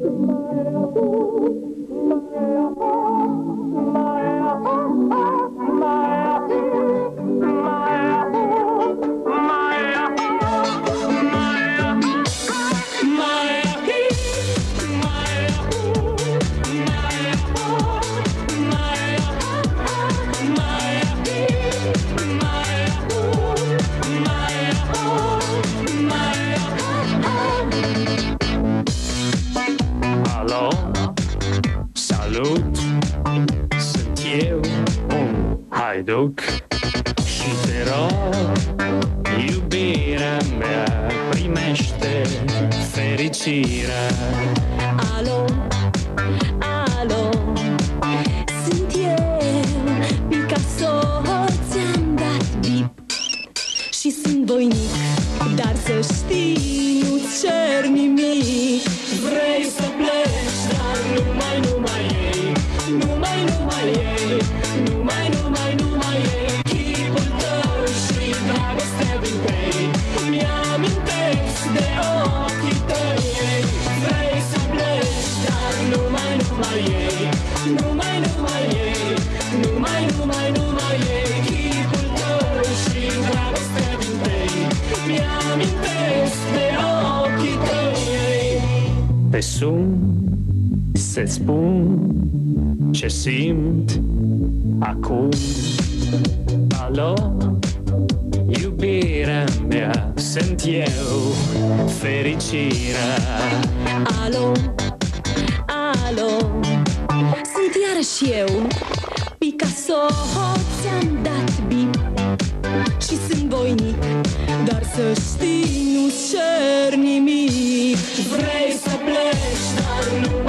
Alo, salut, sunt eu, un haiduc și te rog, iubirea mea, primește fericirea. Alo, alo, sunt eu, Picasso, ți-am dat bip și sunt voinic, dar să știi, nu-ți cer nimic. Vrei să pleci, dar numai ei, numai ei, numai ei, chipul tău și dragostea din tăi, mi-amintesc de ochii tăi. Vrei să pleci, dar numai ei, numai ei, numai ei, chipul tău și dragostea din tăi, mi-amintesc de ochii tăi. Te sun să-ți spun ce simt acum. Alo, iubirea mea, sunt eu, fericirea. Alo, alo, sunt iarăși eu, Picasso, ți-am dat bip și sunt voinic, dar să știi, nu-ți cer nimic. Vrei să pleci, dar nu